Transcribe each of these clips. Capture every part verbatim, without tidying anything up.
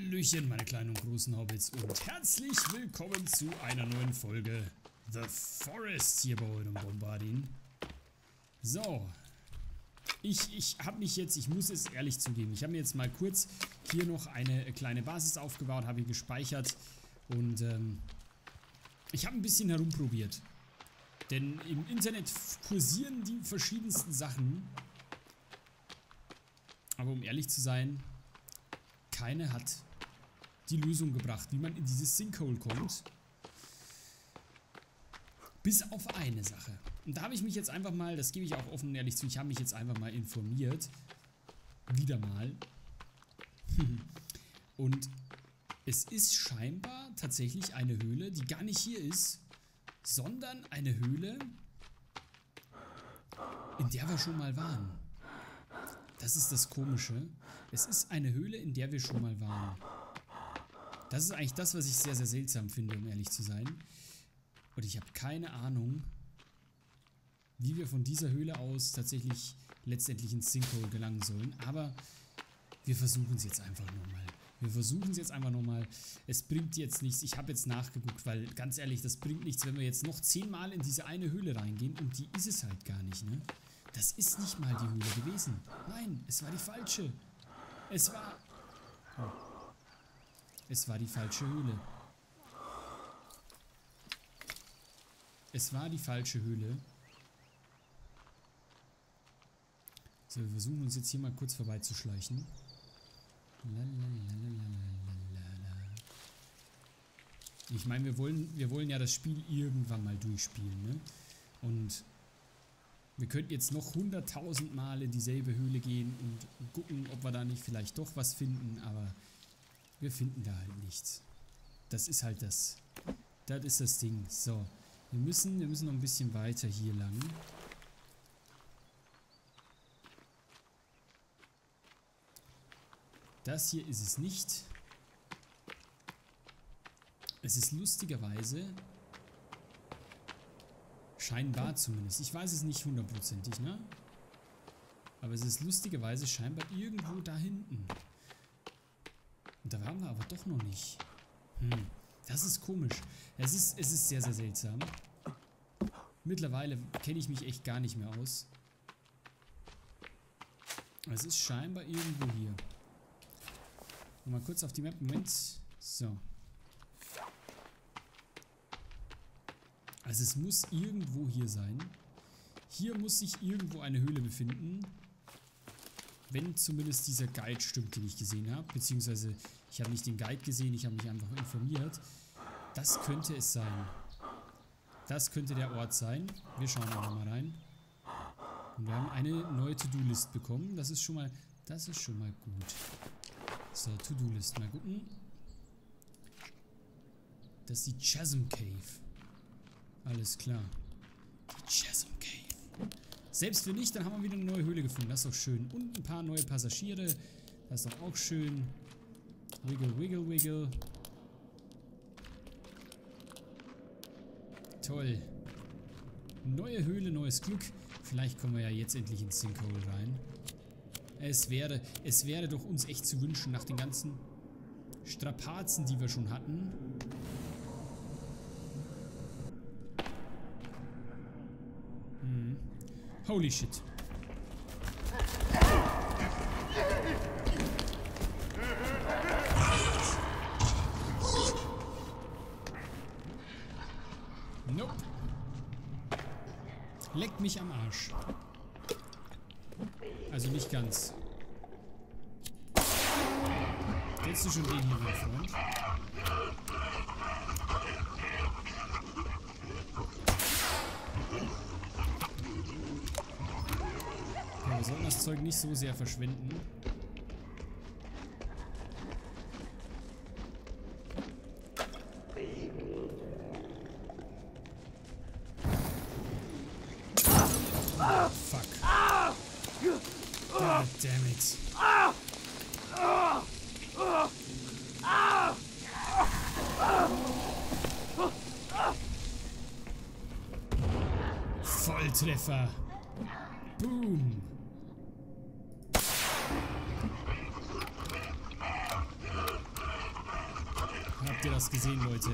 Hallöchen, meine kleinen und großen Hobbits und herzlich willkommen zu einer neuen Folge The Forest hier bei eurem Bombardin. So, ich, ich habe mich jetzt, ich muss es ehrlich zugeben, ich habe mir jetzt mal kurz hier noch eine kleine Basis aufgebaut, habe ihn gespeichert und ähm, ich habe ein bisschen herumprobiert. Denn im Internet kursieren die verschiedensten Sachen. Aber um ehrlich zu sein, keine hat die Lösung gebracht, wie man in dieses Sinkhole kommt. Bis auf eine Sache. Und da habe ich mich jetzt einfach mal, das gebe ich auch offen und ehrlich zu, ich habe mich jetzt einfach mal informiert. Wieder mal. Und es ist scheinbar tatsächlich eine Höhle, die gar nicht hier ist, sondern eine Höhle, in der wir schon mal waren. Das ist das Komische. Es ist eine Höhle, in der wir schon mal waren. Das ist eigentlich das, was ich sehr, sehr seltsam finde, um ehrlich zu sein. Und ich habe keine Ahnung, wie wir von dieser Höhle aus tatsächlich letztendlich ins Sinkhole gelangen sollen. Aber wir versuchen es jetzt einfach nochmal. Wir versuchen es jetzt einfach nochmal. Es bringt jetzt nichts. Ich habe jetzt nachgeguckt, weil ganz ehrlich, das bringt nichts, wenn wir jetzt noch zehnmal in diese eine Höhle reingehen. Und die ist es halt gar nicht, ne? Das ist nicht mal die Höhle gewesen. Nein, es war die falsche. Es war... Oh. Es war die falsche Höhle. Es war die falsche Höhle. So, wir versuchen uns jetzt hier mal kurz vorbeizuschleichen. Ich meine, wir wollen, wir wollen ja das Spiel irgendwann mal durchspielen, ne? Und wir könnten jetzt noch hunderttausend Mal in dieselbe Höhle gehen und gucken, ob wir da nicht vielleicht doch was finden, aber wir finden da halt nichts. Das ist halt das. Das ist das Ding. So, wir müssen, wir müssen noch ein bisschen weiter hier lang. Das hier ist es nicht. Es ist lustigerweise, scheinbar zumindest, ich weiß es nicht hundertprozentig, ne? Aber es ist lustigerweise scheinbar irgendwo da hinten. Und da waren wir aber doch noch nicht. Hm, das ist komisch. Es ist, es ist sehr, sehr seltsam. Mittlerweile kenne ich mich echt gar nicht mehr aus. Es ist scheinbar irgendwo hier. Mal kurz auf die Map. Moment. So. Also es muss irgendwo hier sein. Hier muss sich irgendwo eine Höhle befinden. Wenn zumindest dieser Guide stimmt, den ich gesehen habe. Beziehungsweise ich habe nicht den Guide gesehen, ich habe mich einfach informiert. Das könnte es sein. Das könnte der Ort sein. Wir schauen einfach mal rein. Und wir haben eine neue To-Do-List bekommen. Das ist schon mal, das ist schon mal gut. So, To-Do-List. Mal gucken. Das ist die Chasm Cave. Alles klar. Die Chasm Cave. Selbst wenn nicht, dann haben wir wieder eine neue Höhle gefunden. Das ist doch schön. Und ein paar neue Passagiere. Das ist doch auch schön. Wiggle, wiggle, wiggle. Toll. Neue Höhle, neues Glück. Vielleicht kommen wir ja jetzt endlich ins Sinkhole rein. Es wäre, es wäre doch uns echt zu wünschen, nach den ganzen Strapazen, die wir schon hatten. Hm. Holy shit. Nope. Leckt mich am Arsch. Also nicht ganz. Kennst du schon den hier, mein Freund? Okay, wir sollten das Zeug nicht so sehr verschwenden. Oh, fuck. God damn it. Volltreffer. Boom. Habt ihr das gesehen, Leute?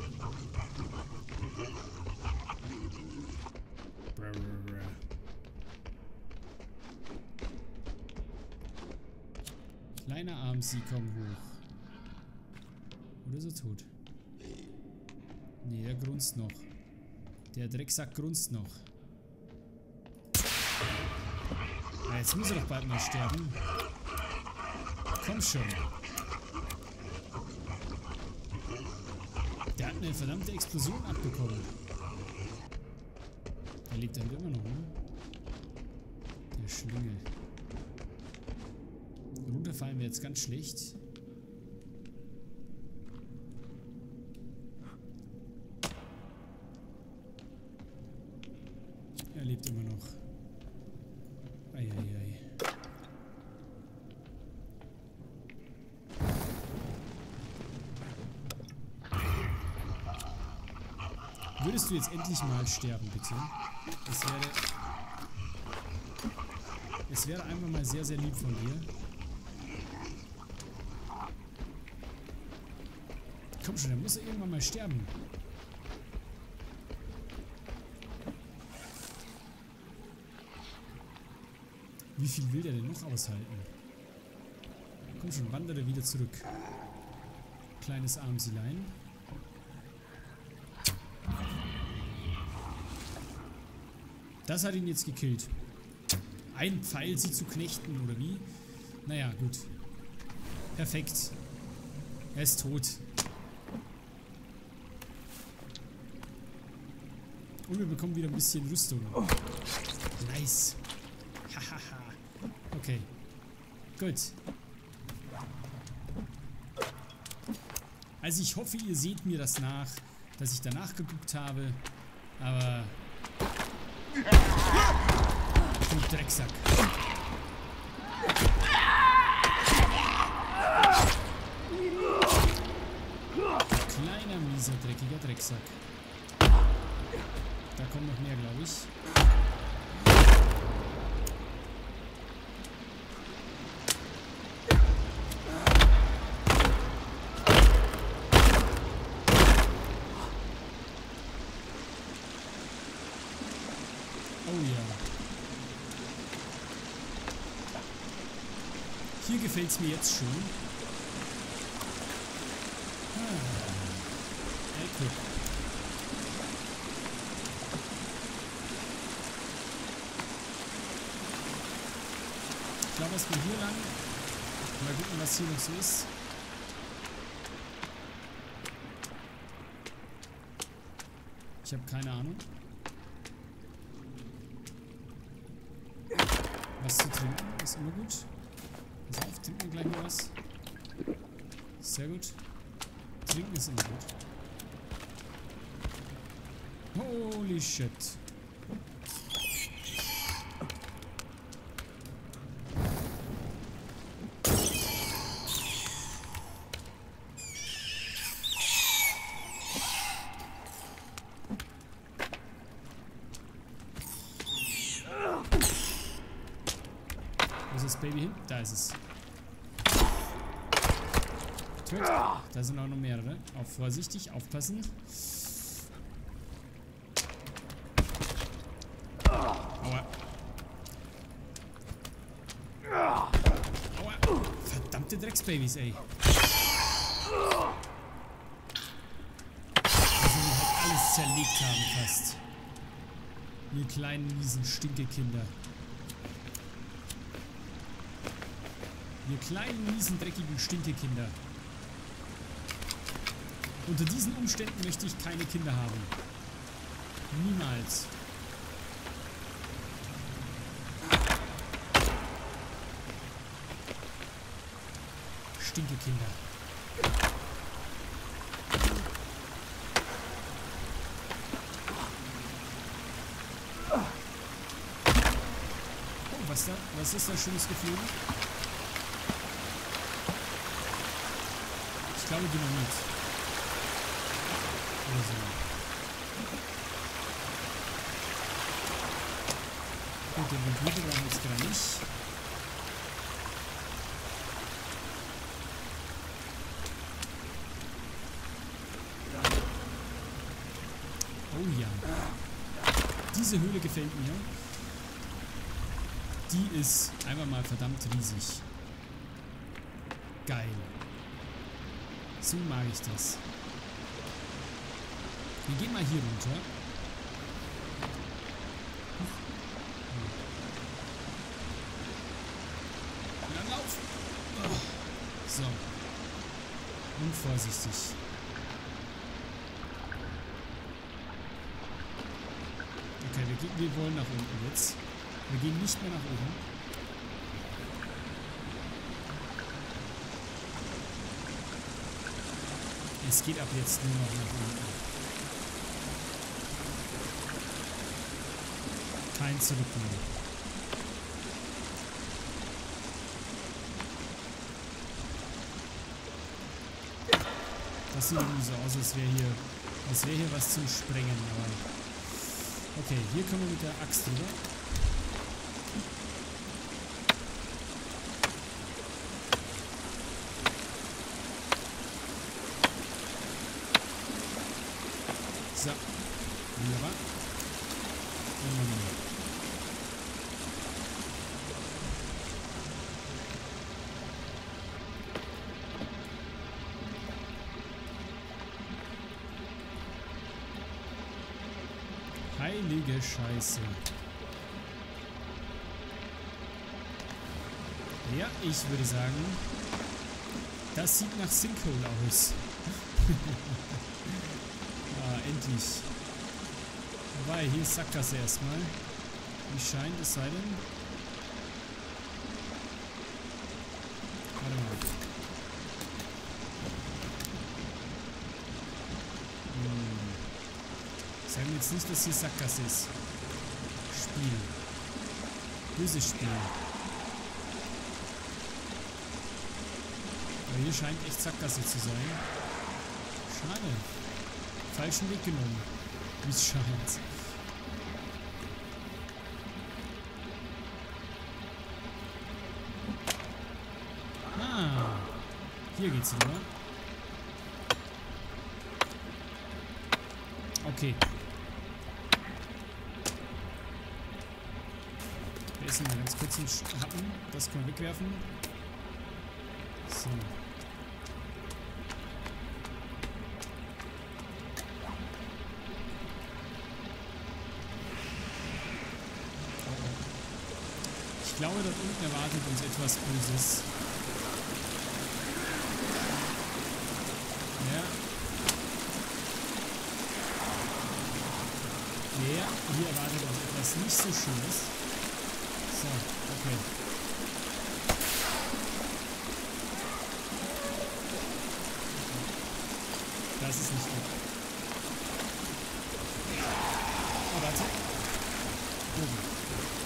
Kleiner Arm, sie kommen hoch. Oder ist er tot? Nee, der grunzt noch. Der Drecksack grunzt noch. Ja, jetzt muss er doch bald mal sterben. Komm schon. Der hat eine verdammte Explosion abbekommen. Der lebt halt immer noch, ne? Der Schlingel. Runterfallen wir jetzt ganz schlecht. Er lebt immer noch. Eieiei. Würdest du jetzt endlich mal sterben, bitte? Es wäre... Es wäre einfach mal sehr, sehr lieb von dir. Komm schon, der muss ja irgendwann mal sterben. Wie viel will der denn noch aushalten? Komm schon, wandere wieder zurück. Kleines Armsilein. Das hat ihn jetzt gekillt. Ein Pfeil, sie zu knechten, oder wie? Naja, gut. Perfekt. Er ist tot. Und wir bekommen wieder ein bisschen Rüstung. Nice. Hahaha. Okay. Gut. Also ich hoffe, ihr seht mir das nach, dass ich danach geguckt habe. Aber... Du Drecksack. Kleiner, mieser, dreckiger Drecksack. Da kommt noch mehr, glaube ich. Oh ja. Hier gefällt es mir jetzt schon. Ah. Epic. Ich glaube erstmal hier lang. Mal gucken, was hier noch so ist. Ich habe keine Ahnung. Was zu trinken ist immer gut. Pass auf, trinken wir gleich mal was. Sehr gut. Trinken ist immer gut. Holy shit. Wo ist das Baby hin? Da ist es. Töt. Da sind auch noch mehrere. Auch vorsichtig, aufpassen. Aua. Aua. Verdammte Drecksbabys, ey. Also die halt alles zerlegt haben fast. Ihr kleinen, miesen Stinkekinder. Ihr kleinen, miesen, dreckigen Stinkekinder. Unter diesen Umständen möchte ich keine Kinder haben. Niemals. Stinkekinder. Oh, was da? Was ist da Schönes geflogen? Ich glaube Dynamit. Oder so. Gut, den Computer brauchen wir jetzt gerade nicht. diese Höhle gefällt mir. Die ist einfach mal verdammt riesig. Geil. So mag ich das. Wir gehen mal hier runter. Ja, lauf! Oh. So. Und vorsichtig. Okay, wir, gehen, wir wollen nach unten jetzt. Wir gehen nicht mehr nach oben. Es geht ab jetzt nur noch nach unten. Kein Zurück mehr. Das sieht irgendwie so aus, als wäre hier, als wäre hier was zum Sprengen. Aber okay, hier können wir mit der Axt drüber. So, wunderbar. Wunderbar. Heilige Scheiße. Ja, ich würde sagen, das sieht nach Sinkhole aus. Ah, endlich. Wobei, hier ist Sackgasse erstmal. Wie scheint, es sei denn. Warte mal. Hm. Sagen wir jetzt nicht, dass hier Sackgasse ist. Spiel. Böses Spiel. Aber hier scheint echt Sackgasse zu sein. Schade. Falschen Weg genommen. Wie es scheint. Ah. Hier geht's rüber. Okay. Wir essen mal ganz kurz einen Happen. Das können wir wegwerfen. So. Ich glaube, dort unten erwartet uns etwas Böses. Ja. Ja, hier erwartet uns etwas nicht so Schönes. So, okay. Das ist nicht gut. Oh, warte. Oben.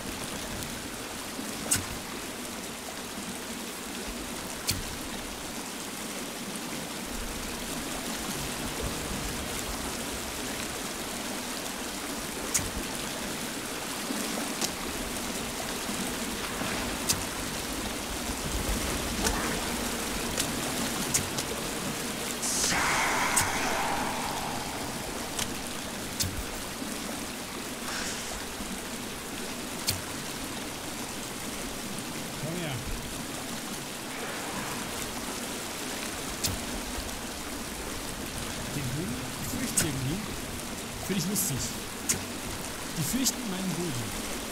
Finde ich lustig. Die fürchten meinen Boden.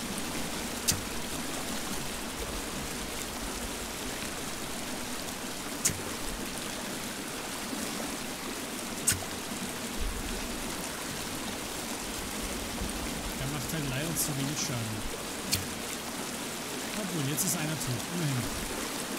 Der macht halt leider zu wenig Schaden. Obwohl, jetzt ist einer tot. Immerhin.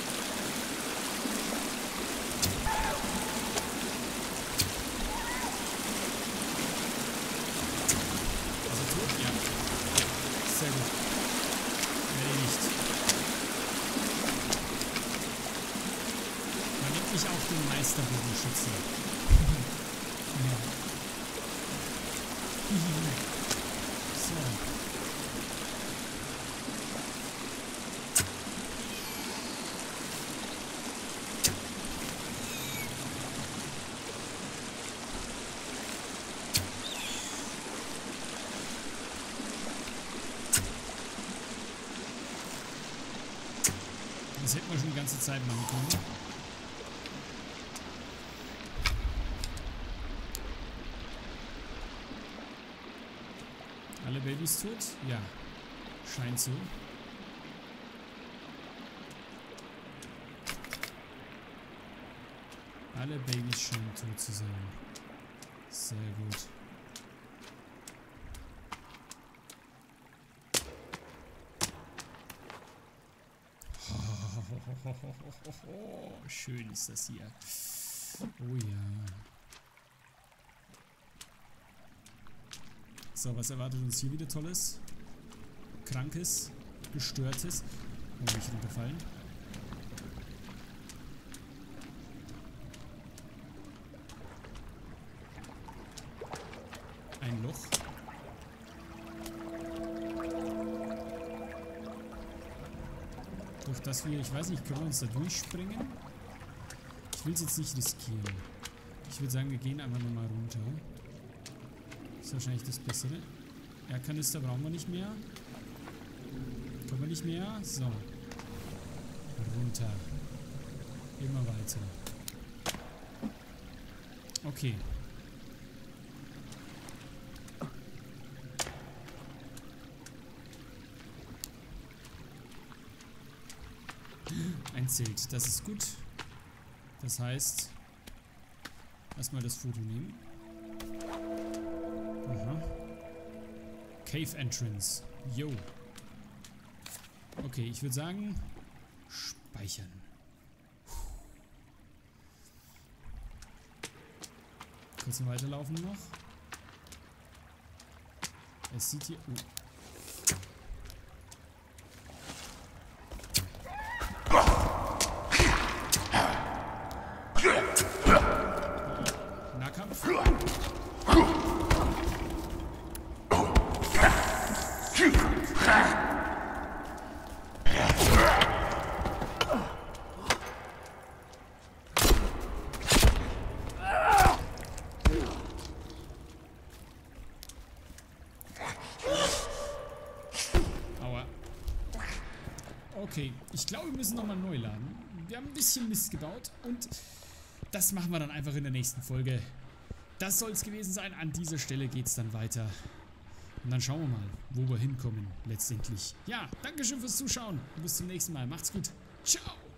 Sehr gut. Erledigt. Man nennt mich auch den Meisterbogenschütze. Ja. So. Das hätten wir schon die ganze Zeit machen können. Alle Babys tot? Ja. Scheint so. Alle Babys scheinen tot zu sein. Sehr gut. Oh, schön ist das hier. Oh ja. So, was erwartet uns hier wieder Tolles? Krankes, Gestörtes. Oh, nicht runterfallen. Ein Loch. Durch das wir, ich weiß nicht, können wir uns da durchspringen? Ich will es jetzt nicht riskieren. Ich würde sagen, wir gehen einfach nochmal runter. Ist wahrscheinlich das Bessere. Ja, Kanister brauchen wir nicht mehr. Können wir nicht mehr? So. Runter. Immer weiter. Okay. Ein Zelt, das ist gut. Das heißt, erstmal das Foto nehmen. Aha. Cave Entrance. Yo. Okay, ich würde sagen, speichern. Kurz mal weiterlaufen noch. Es sieht hier... Oh. Nahkampf. Aua. Okay, ich glaube, wir müssen nochmal neu laden. Wir haben ein bisschen Mist gebaut und das machen wir dann einfach in der nächsten Folge. Das soll es gewesen sein. An dieser Stelle geht es dann weiter. Und dann schauen wir mal, wo wir hinkommen letztendlich. Ja, Dankeschön fürs Zuschauen und bis zum nächsten Mal. Macht's gut. Ciao.